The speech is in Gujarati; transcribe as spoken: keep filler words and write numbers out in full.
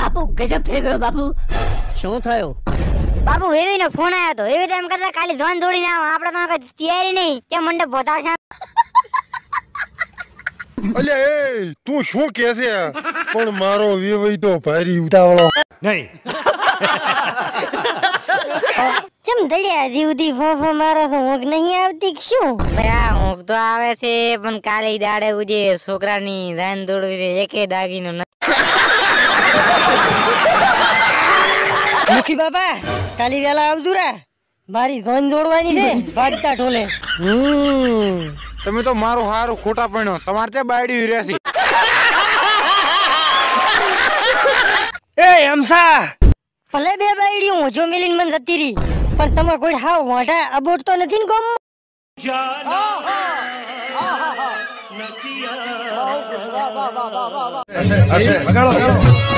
બાપુ ગજબ થઈ ગયો બાપુ. શું થયું? બાપુ વેવી નો ફોન આવ્યો તો. એવી તો એમ કરતા કાલી ધોન દોડીને આવો. આપણે તો કઈ તૈયારી નહીં કે મંડપ બતાવશે. અલે એ તું શું કહે છે? પણ મારો વેવી તો ભારી ઉતાવળો નહીં. ચમ દળિયા જીવતી ફોફો મારો છો. ઊંઘ નહીં આવતી કે શું? ભયા ઊંઘ તો આવે છે પણ કાલે દાડે ઉજે છોકરાની રાન દોડવી છે. એકે દાગીનો મુખી બાપા કાલી વેલા આવજો રે. મારી ધોન જોડવાની છે ભાગતા ઢોલે. હમ તમે તો મારું હારું ખોટા પડ્યો. તમારે ત્યાં બાયડી રહેશે. એ હમસા ભલે બે બાયડી હું જો મિલીન મન જતી રહી પણ તમે કોઈ હાવ મોઢા અબોટ તો નથી ને ગમ. બગાડો